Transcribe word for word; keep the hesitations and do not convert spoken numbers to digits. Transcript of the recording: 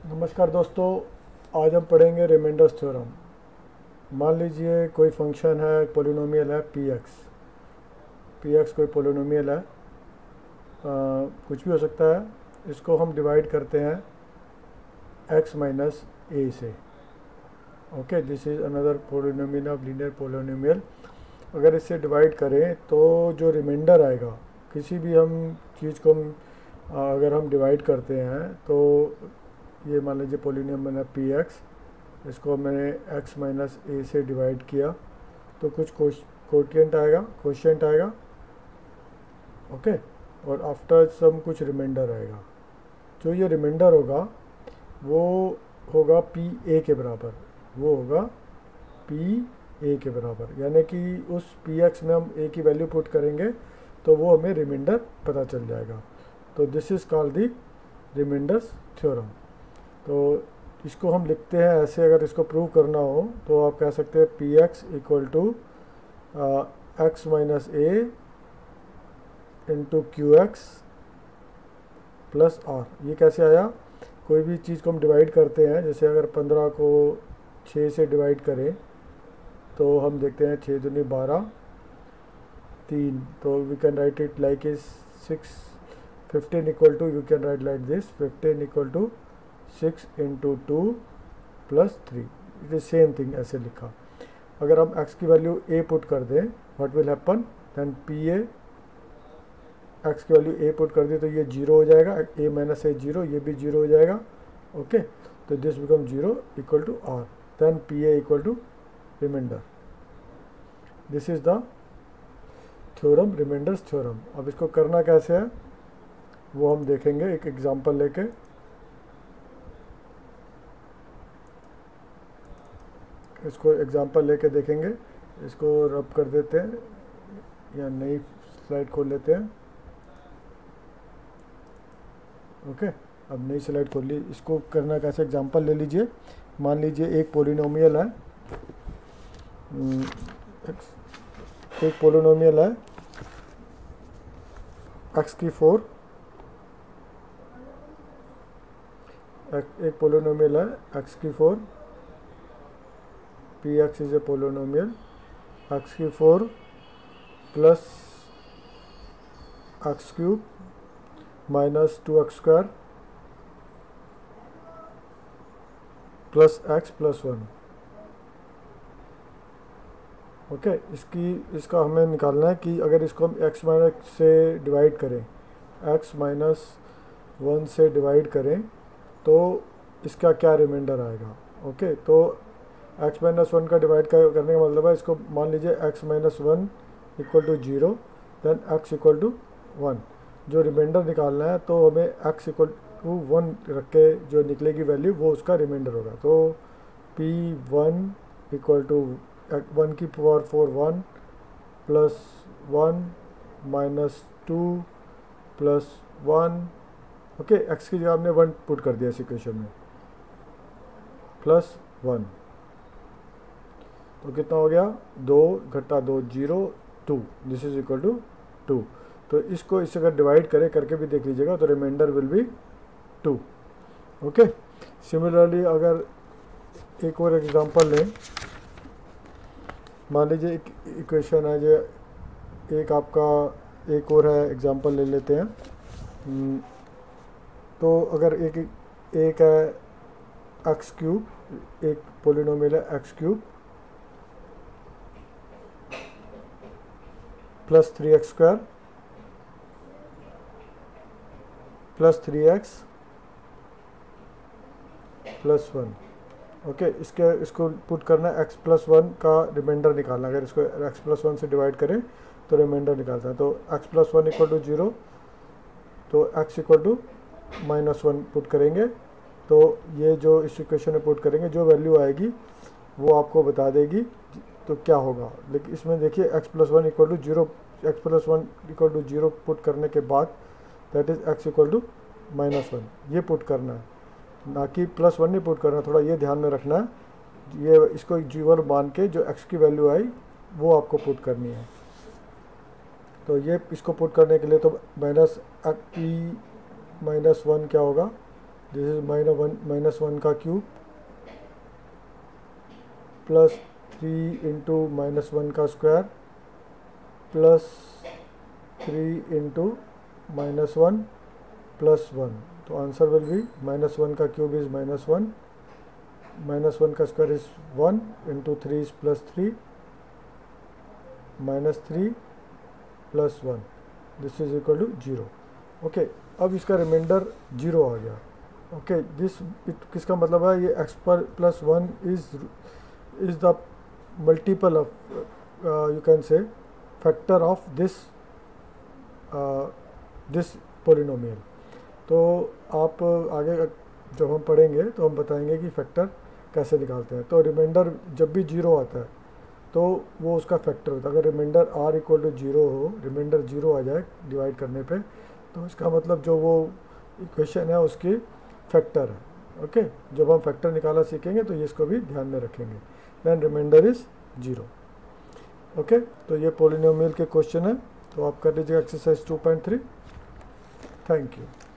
नमस्कार दोस्तों, आज हम पढ़ेंगे रिमाइंडर्स थ्योरम। मान लीजिए कोई फंक्शन है, पोलिनोमियल है पी एक्स। पी एक्स कोई पोलिनोमियल है, आ, कुछ भी हो सकता है। इसको हम डिवाइड करते हैं एक्स माइनस ए से। Okay, this is another polynomial of linear polynomial. अगर इससे डिवाइड करें तो जो रिमाइंडर आएगा, किसी भी हम चीज़ को हम आ, अगर हम डिवाइड करते हैं तो ये मान लीजिए पोलिनोमियल है पी एक्स, इसको मैंने x माइनस ए से डिवाइड किया तो कुछ कोटिएंट आएगा, कोशिएंट आएगा। ओके, और आफ्टर सम कुछ रिमाइंडर आएगा। जो ये रिमाइंडर होगा वो होगा पी ए के बराबर, वो होगा पी ए के बराबर, यानी कि उस पी एक्स में हम ए की वैल्यू पुट करेंगे तो वो हमें रिमाइंडर पता चल जाएगा। तो this is called the remainder's theorem. तो इसको हम लिखते हैं ऐसे, अगर इसको प्रूव करना हो तो आप कह सकते हैं P X equal to X minus A into Q X plus R. ये कैसे आया? कोई भी चीज़ को हम डिवाइड करते हैं, जैसे अगर पंद्रह को छः से डिवाइड करें तो हम देखते हैं छः दूनी बारह, तीन, तो we can write it like is six. Fifteen equal to, you can write like this, fifteen equal to six into two plus three. It is same thing, ऐसे लिखा। अगर हम x की वैल्यू a पुट कर दें, what will happen then P A, x की value a put कर दी तो ये जीरो हो जाएगा, a माइनस ए जीरो, ये भी जीरो हो जाएगा। ओके, तो this become zero equal to R, then P A equal to remainder. This is the theorem, remainder's theorem. अब इसको करना कैसे है वो हम देखेंगे एक एग्जांपल लेके। इसको एग्जांपल लेके देखेंगे। इसको रब कर देते हैं या नई स्लाइड खोल लेते हैं। ओके, अब नई स्लाइड खोल ली। इसको करना कैसे, एग्जांपल ले लीजिए। मान लीजिए एक पोलिनोमियल है, एक पोलिनोमियल है एक्स की फोर, एक पोलिनोमियल है एक्स की four, P X is a polynomial X की four plus X cube minus two X square plus X plus one. Okay, इसकी इसका हमें निकालना है कि अगर इसको हम एक्स माइनस से डिवाइड करें, एक्स माइनस वन से डिवाइड करें तो इसका क्या रिमाइंडर आएगा। ओके, तो x माइनस वन का डिवाइड करने का मतलब है, इसको मान लीजिए x minus one equal to zero, then x equal to one. जो रिमाइंडर निकालना है तो हमें x इक्वल टू वन रख के जो निकलेगी वैल्यू वो उसका रिमाइंडर होगा। तो p one equal to one की power four one plus one minus two plus one. Okay, x की जगह हमने वन पुट कर दिया इस इक्वेशन में, प्लस वन, तो कितना हो गया, दो घटा दो zero, two, this is equal to two. तो इसको इससे अगर डिवाइड करें, करके भी देख लीजिएगा, तो remainder will be two. Okay, similarly अगर एक और एग्जांपल लें, मान लीजिए एक इक्वेशन है, जो एक आपका एक और है एग्जांपल ले लेते हैं। तो अगर एक एक है एक्स क्यूब, एक पोलिनोमियल है X cube plus three X square plus three X plus one. Okay, इसके इसको पुट करना है, एक्स प्लस वन का रिमाइंडर निकालना। अगर इसको एक्स प्लस वन से डिवाइड करें तो रिमाइंडर निकालता है। तो X plus one equal to zero, तो X equal to minus one put करेंगे, तो ये जो इस इक्वेशन में पुट करेंगे, जो वैल्यू आएगी वो आपको बता देगी तो क्या होगा। लेकिन इसमें देखिए X plus one equal to zero, X plus one equal to zero put करने के बाद that is X equal to minus one, ये पुट करना है, ना कि प्लस वन नहीं पुट करना। थोड़ा ये ध्यान में रखना है, ये इसको एक जीरो मान के जो एक्स की वैल्यू आई वो आपको पुट करनी है। तो ये इसको पुट करने के लिए तो माइनस पी माइनस वन क्या होगा, this is minus one minus one का cube plus three into minus one का square plus three into minus one plus one. तो answer will be minus one का cube is minus one, minus one का square is one into three is plus three, minus three plus one, this is equal to zero. Okay, अब इसका reminder zero आ गया। Okay, this किसका मतलब है, ये X पर plus one is is the multiple of you can say factor of this this polynomial. तो आप आगे जब हम पढ़ेंगे तो हम बताएंगे कि फैक्टर कैसे निकालते हैं। तो रिमाइंडर जब भी जीरो आता है तो वो उसका फैक्टर होता है। अगर remainder R equal to zero हो, रिमाइंडर जीरो आ जाए डिवाइड करने पे, तो इसका मतलब जो वो इक्वेशन है उसकी फैक्टर है। ओके, जब हम फैक्टर निकालना सीखेंगे तो ये इसको भी ध्यान में रखेंगे। Then remainder is zero. Okay, तो ये पोलिनोमियल के क्वेश्चन है, तो आप कर लीजिएगा exercise two point three. Thank you.